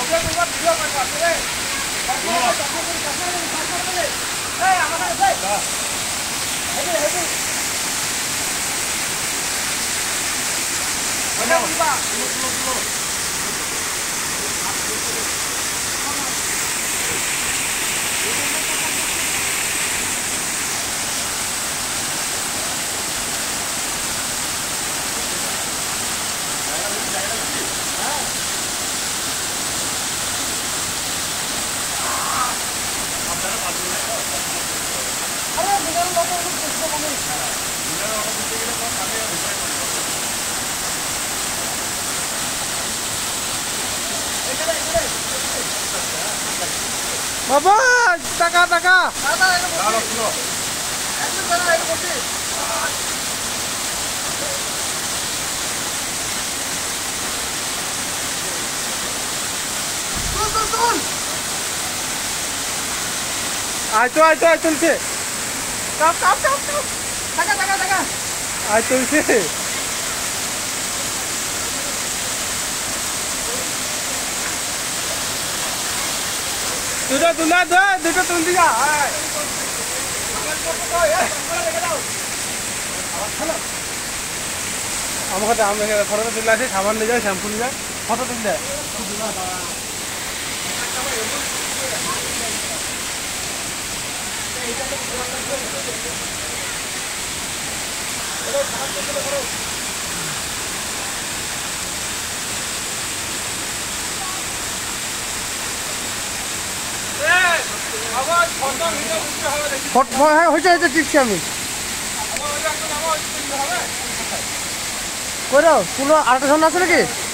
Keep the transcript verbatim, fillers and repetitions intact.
বাবা টাকা টাকা আয় তো আয় তো আয় চলছে আয় চলছে দুটো তুলা দে দুটো তুল দিয়া আমাকে আমি ফটো তুলে আসি সাবান নিয়ে যায় শ্যাম্পু নিয়ে যায় ফটো তুলে দেয় হয়েছে হয়েছে টিপছি আমি কই তুলো আরেকটা সামনে আছে নাকি